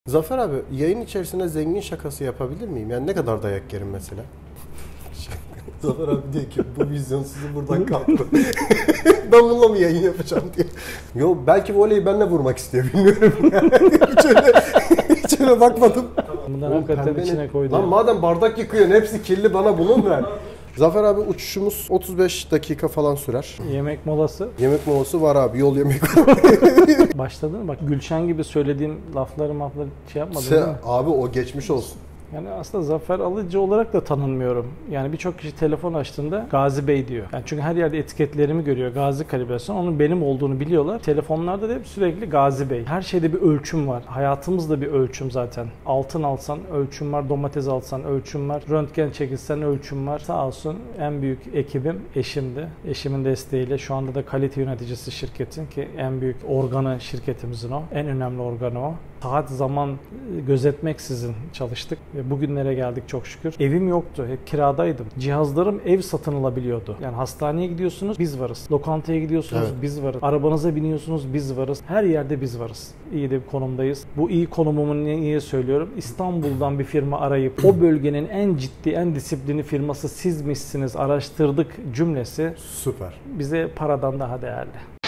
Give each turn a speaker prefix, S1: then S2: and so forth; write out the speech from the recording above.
S1: Zafer abi, yayın içerisinde zengin şakası yapabilir miyim? Yani ne kadar dayak yerim mesela? Zafer abi diyor ki bu vizyonsuzu buradan kaldır. Ben bununla mı yayın yapacağım diye. Yo, belki voleyi benimle vurmak istiyor, bilmiyorum yani. hiç öyle bakmadım.
S2: Bundan hakikaten içine koydu.
S1: Lan madem bardak yıkıyorsun, hepsi kirli, bana bunu mu ver? Zafer abi, uçuşumuz 35 dakika falan sürer.
S2: Yemek molası.
S1: Yemek molası var abi, yol yemek.
S2: Başladın bak, Gülşen gibi söylediğin lafları şey yapmadın değil mi?
S1: Abi o geçmiş olsun.
S2: Yani aslında Zafer Alıcı olarak da tanınmıyorum. Yani birçok kişi telefon açtığında Gazi Bey diyor. Yani çünkü her yerde etiketlerimi görüyor. Gazi kalibrasyon. Onun benim olduğunu biliyorlar. Telefonlarda da hep sürekli Gazi Bey. Her şeyde bir ölçüm var. Hayatımızda bir ölçüm zaten. Altın alsan ölçüm var. Domates alsan ölçüm var. Röntgen çekilsen ölçüm var. Sağ olsun en büyük ekibim eşimdi. Eşimin desteğiyle şu anda da kalite yöneticisi şirketin, ki en büyük organı şirketimizin o. En önemli organı o. Saat zaman gözetmeksizin çalıştık ve bugünlere geldik çok şükür. Evim yoktu, hep kiradaydım. Cihazlarım ev satın alabiliyordu. Yani hastaneye gidiyorsunuz, biz varız. Lokantaya gidiyorsunuz,
S1: Evet.
S2: biz varız. Arabanıza biniyorsunuz, biz varız. Her yerde biz varız. İyi de bir konumdayız. Bu iyi konumumu niye söylüyorum? İstanbul'dan bir firma arayıp o bölgenin en ciddi, en disiplinli firması sizmişsiniz, araştırdık cümlesi
S1: Süper.
S2: bize paradan daha değerli.